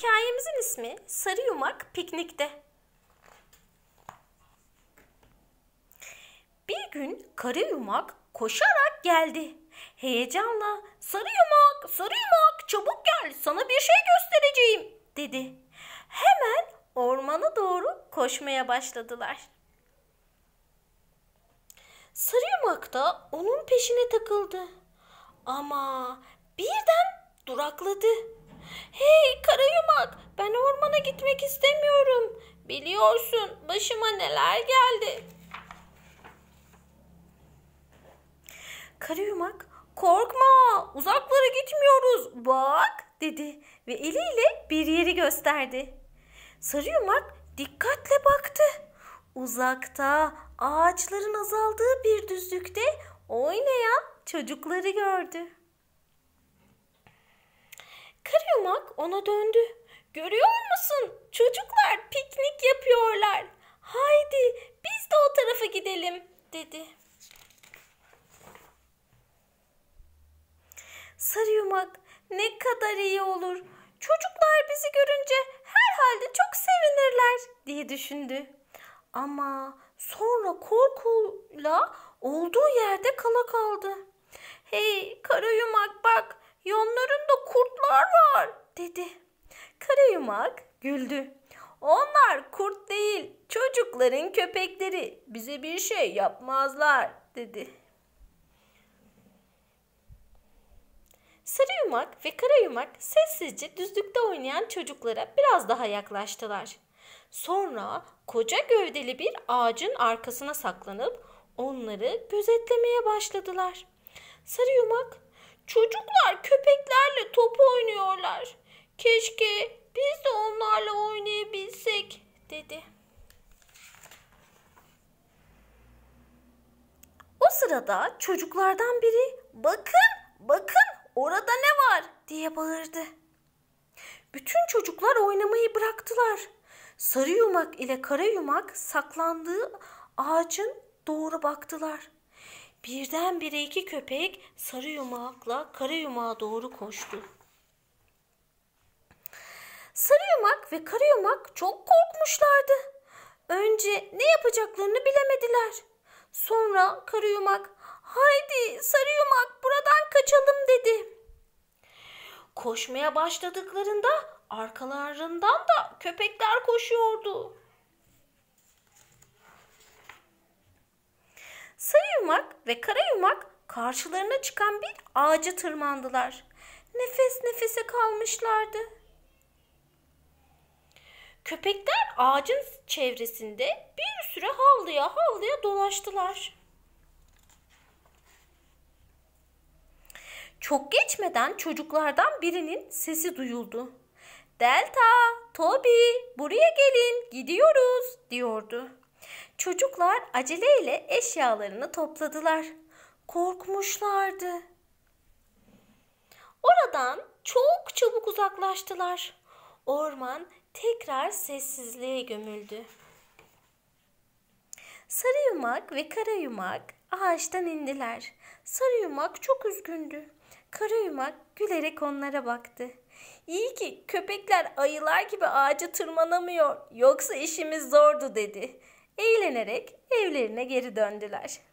Hikayemizin ismi Sarı Yumak Piknikte. Bir gün Kara Yumak koşarak geldi. Heyecanla "Sarı Yumak, Sarı Yumak, çabuk gel, sana bir şey göstereceğim," dedi. Hemen ormana doğru koşmaya başladılar. Sarı Yumak da onun peşine takıldı. Ama birden durakladı. "Hey Kara Yumak, ben ormana gitmek istemiyorum. Biliyorsun başıma neler geldi." Kara Yumak, "Korkma, uzaklara gitmiyoruz, bak," dedi ve eliyle bir yeri gösterdi. Sarı Yumak dikkatle baktı. Uzakta ağaçların azaldığı bir düzlükte oynayan çocukları gördü. Kara Yumak ona döndü. "Görüyor musun? Çocuklar piknik yapıyorlar. Haydi biz de o tarafa gidelim," dedi. Sarı Yumak, "Ne kadar iyi olur. Çocuklar bizi görünce herhalde çok sevinirler," diye düşündü. Ama sonra korkuyla olduğu yerde kala kaldı. "Hey Kara Yumak, bak, yanlarında kurtlar var," dedi. Kara Yumak güldü. "Onlar kurt değil, çocukların köpekleri. Bize bir şey yapmazlar," dedi. Sarı Yumak ve Kara Yumak sessizce düzlükte oynayan çocuklara biraz daha yaklaştılar. Sonra koca gövdeli bir ağacın arkasına saklanıp onları gözetlemeye başladılar. Sarı Yumak, "Çocuklar köpeklerle top oynuyorlar. Keşke biz de onlarla oynayabilsek," dedi. O sırada çocuklardan biri "Bakın, bakın, orada ne var?" diye bağırdı. Bütün çocuklar oynamayı bıraktılar. Sarı Yumak ile Kara Yumak saklandığı ağacın doğru baktılar. Birdenbire iki köpek Sarı Yumak'la Kara Yumak'a doğru koştu. Sarı Yumak ve Kara Yumak çok korkmuşlardı. Önce ne yapacaklarını bilemediler. Sonra Kara Yumak, "Haydi Sarı Yumak, buradan kaçalım," dedi. Koşmaya başladıklarında arkalarından da köpekler koşuyordu. Sarı Yumak ve Kara Yumak karşılarına çıkan bir ağaca tırmandılar. Nefes nefese kalmışlardı. Köpekler ağacın çevresinde bir süre havlaya havlaya dolaştılar. Çok geçmeden çocuklardan birinin sesi duyuldu. "Delta, Toby, buraya gelin, gidiyoruz," diyordu. Çocuklar aceleyle eşyalarını topladılar. Korkmuşlardı. Oradan çok çabuk uzaklaştılar. Orman tekrar sessizliğe gömüldü. Sarı Yumak ve Kara Yumak ağaçtan indiler. Sarı Yumak çok üzgündü. Kara Yumak gülerek onlara baktı. "İyi ki köpekler ayılar gibi ağaca tırmanamıyor. Yoksa işimiz zordu," dedi. Eğlenerek evlerine geri döndüler.